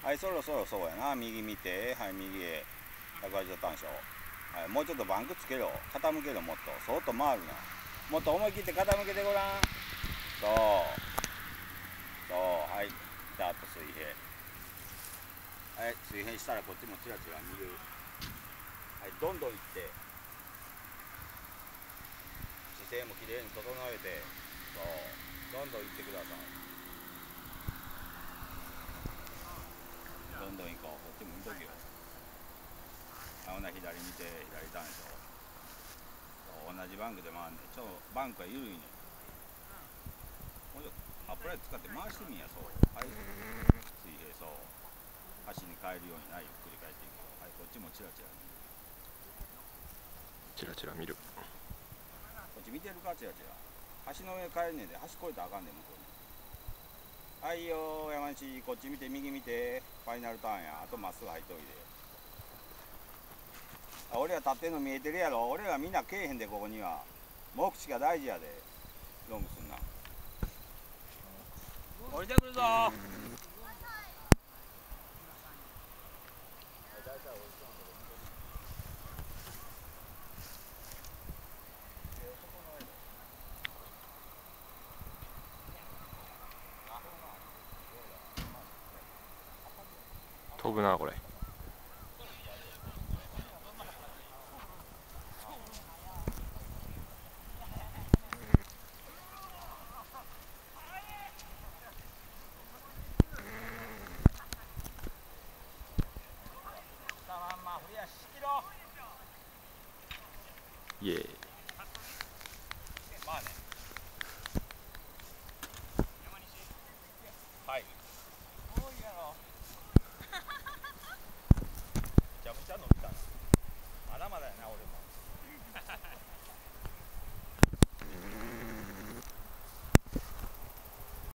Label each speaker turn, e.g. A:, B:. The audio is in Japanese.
A: はい、そろそろそうやな。右見て、はい、右へ180度単勝。はい、もうちょっとバンクつけろ。傾けろ、もっと。そっと回るな。もっと思い切って傾けてごらん。そう。はい。ピタッと水平。はい、水平したらこっちもチラチラ見る。はい、どんどん行って。姿勢もきれいに整えて。そう。どんどん行ってください。どんどん行こう。こっちも見とけよ。ほな左見て、左単勝。同じバンクで回んねん。バンクは緩いねん。もうちょっとアップライト使って回してみや。そう。はい。水平そう。橋に変えるようにな。ゆっくり変えていく。はい、こっちもチラチラ見る。
B: チラチラ見る。
A: こっち見てるか、チラチラ。橋の上変えんねんで、橋越えたらあかんねん、向こうに。はいよ、山西、こっち見て、右見て、ファイナルターンや。あとまっすぐ入っといて。俺ら立ってんの見えてるやろ。俺らみんなけえへんで、ここには。目視が大事やで。ロングすんな。降りてくるぞ。
B: 飛ぶなこれ。イエーイ。
A: まあね。はい。多いやろ。